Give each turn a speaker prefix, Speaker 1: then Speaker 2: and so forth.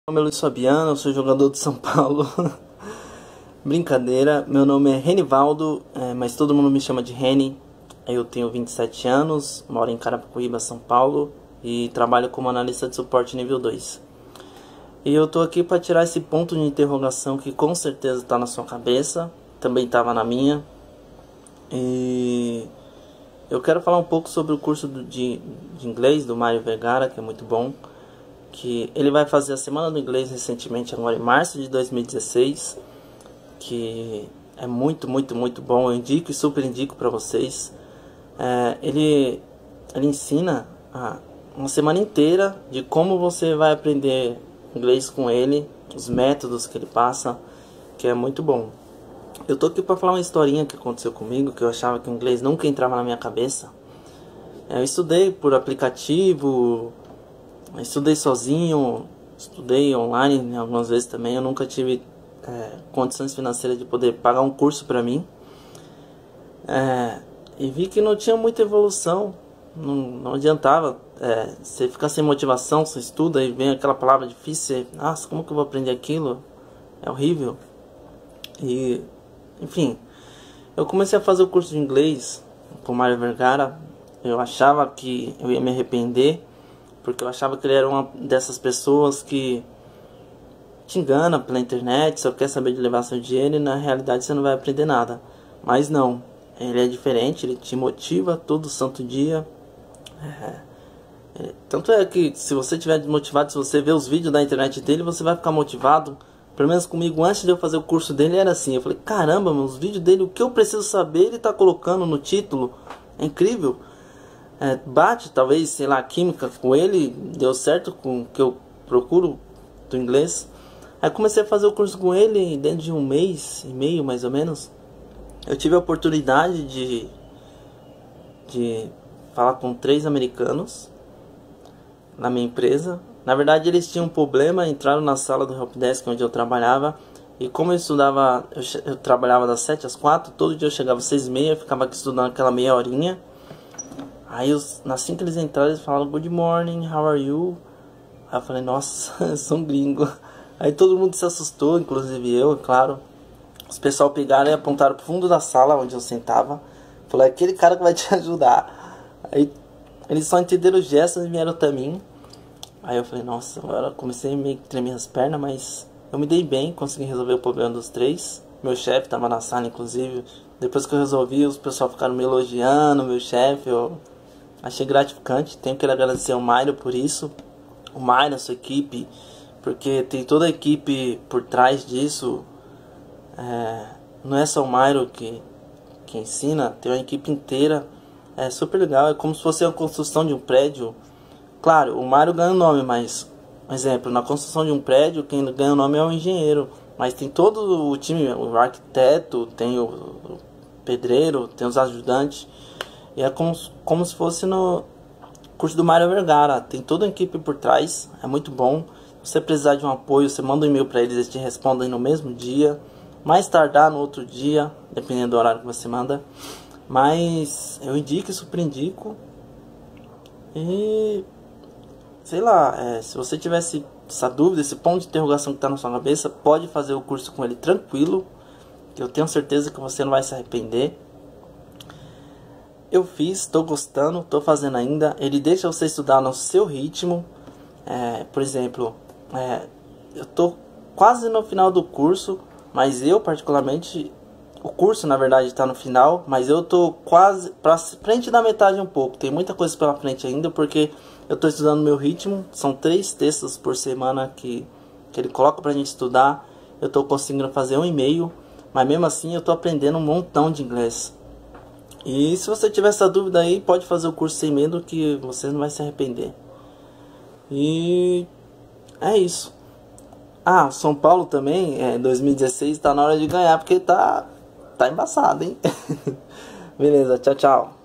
Speaker 1: Meu nome é Luiz Fabiano, eu sou jogador de São Paulo. Brincadeira, meu nome é Renivaldo, mas todo mundo me chama de Reni. Eu tenho 27 anos, moro em Carapicuíba, São Paulo e trabalho como analista de suporte nível 2. E eu tô aqui para tirar esse ponto de interrogação que com certeza está na sua cabeça, também estava na minha. E eu quero falar um pouco sobre o curso de inglês do Mário Vergara, que é muito bom. Que ele vai fazer a Semana do Inglês recentemente, agora em março de 2016, que é muito bom. Eu indico e super indico para vocês. Ele ensina uma semana inteira de como você vai aprender inglês com ele, os métodos que ele passa, que é muito bom. Eu tô aqui para falar uma historinha que aconteceu comigo, que eu achava que o inglês nunca entrava na minha cabeça. Eu estudei por aplicativo, estudei sozinho, estudei online algumas vezes também. Eu nunca tive condições financeiras de poder pagar um curso para mim. E vi que não tinha muita evolução. Não adiantava você ficar sem motivação. Você estuda e vem aquela palavra difícil. Nossa, como que eu vou aprender aquilo? É horrível. E, enfim, eu comecei a fazer o curso de inglês com o Mário Vergara. Eu achava que eu ia me arrepender, porque eu achava que ele era uma dessas pessoas que te engana pela internet, só quer saber de levar seu dinheiro e na realidade você não vai aprender nada. Mas não, ele é diferente, ele te motiva todo santo dia. Tanto é que se você estiver desmotivado, se você ver os vídeos da internet dele, você vai ficar motivado. Pelo menos comigo, antes de eu fazer o curso dele, era assim. Eu falei, caramba, os vídeos dele, o que eu preciso saber, ele está colocando no título. É incrível. Bate, talvez, sei lá, química com ele, deu certo com o que eu procuro do inglês. Aí comecei a fazer o curso com ele dentro de um mês e meio, mais ou menos. Eu tive a oportunidade de falar com 3 americanos na minha empresa. Na verdade, eles tinham um problema, entraram na sala do helpdesk onde eu trabalhava. E como eu estudava, eu trabalhava das 7 às 4, todo dia eu chegava às 6h30, ficava aqui estudando aquela meia horinha. Aí, assim que eles entraram, eles falaram, good morning, how are you? Aí eu falei, nossa, eu sou um gringo. Aí todo mundo se assustou, inclusive eu, é claro. Os pessoal pegaram e apontaram pro fundo da sala onde eu sentava. Falou, é aquele cara que vai te ajudar. Aí eles só entenderam os gestos e vieram até mim. Aí eu falei, nossa, agora comecei a meio que tremer as pernas, mas eu me dei bem, consegui resolver o problema dos 3. Meu chefe estava na sala, inclusive. Depois que eu resolvi, os pessoal ficaram me elogiando, meu chefe, eu achei gratificante. Tenho que agradecer ao Mário por isso. O Mário, a sua equipe, porque tem toda a equipe por trás disso. Não é só o Mário que ensina, tem uma equipe inteira. É super legal, é como se fosse a construção de um prédio. Claro, o Mário ganha o nome, mas, por exemplo, na construção de um prédio, quem ganha o nome é o engenheiro. Mas tem todo o time, o arquiteto, tem o pedreiro, tem os ajudantes. E é como se fosse no curso do Mário Vergara. Tem toda a equipe por trás, é muito bom. Se você precisar de um apoio, você manda um e-mail para eles te respondem no mesmo dia. Mais tardar no outro dia, dependendo do horário que você manda. Mas eu indico e super indico. E sei lá, se você tivesse essa dúvida, esse ponto de interrogação que está na sua cabeça, pode fazer o curso com ele tranquilo, que eu tenho certeza que você não vai se arrepender. Eu fiz, estou gostando, estou fazendo ainda. Ele deixa você estudar no seu ritmo. Por exemplo, eu estou quase no final do curso, mas eu particularmente, o curso na verdade está no final, mas eu estou quase para frente da metade um pouco. Tem muita coisa pela frente ainda, porque eu estou estudando no meu ritmo. São 3 textos por semana que ele coloca para a gente estudar. Eu estou conseguindo fazer 1,5, mas mesmo assim eu estou aprendendo um montão de inglês. E se você tiver essa dúvida aí, pode fazer o curso sem medo, que você não vai se arrepender. E é isso. São Paulo também, 2016, tá na hora de ganhar, porque tá embaçado, hein? Beleza, tchau, tchau.